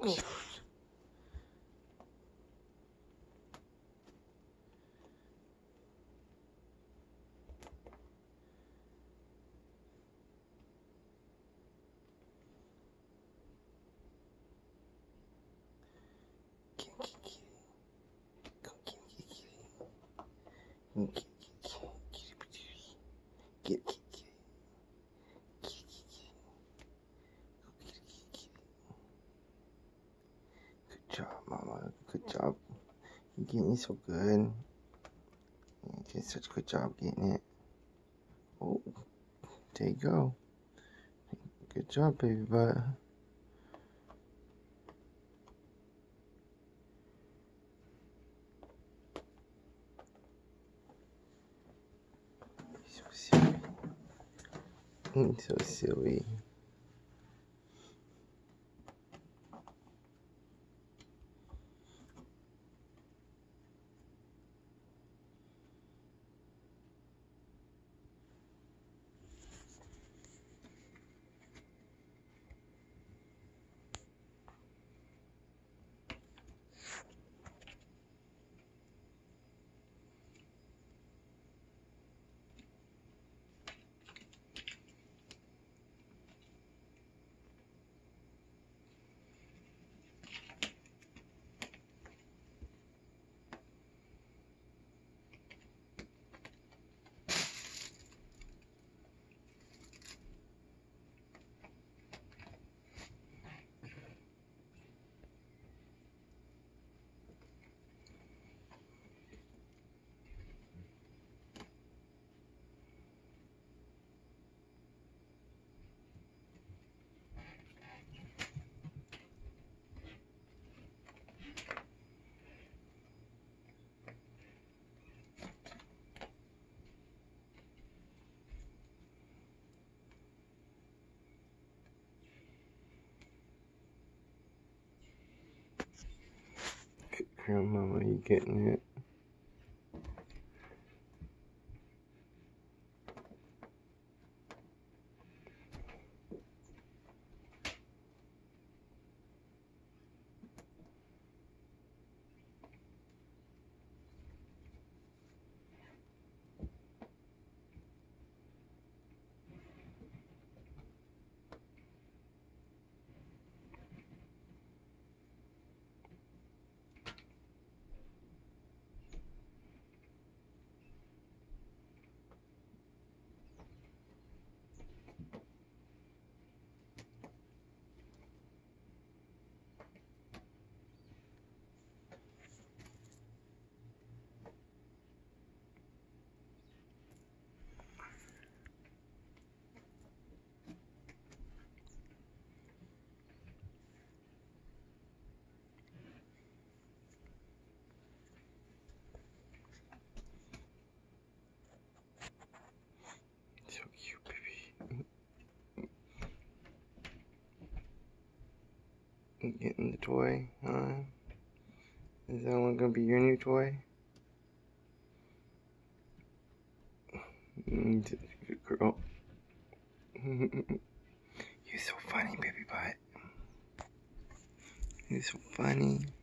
cute. Good job, Mama. Good job. You're getting it so good. You did such a good job getting it. Oh, there you go. Good job, baby butt. So silly. So silly. Grandmama, you getting it? So cute, baby. You getting the toy, huh? Is that one gonna be your new toy? Good girl. You're so funny, baby butt. You're so funny.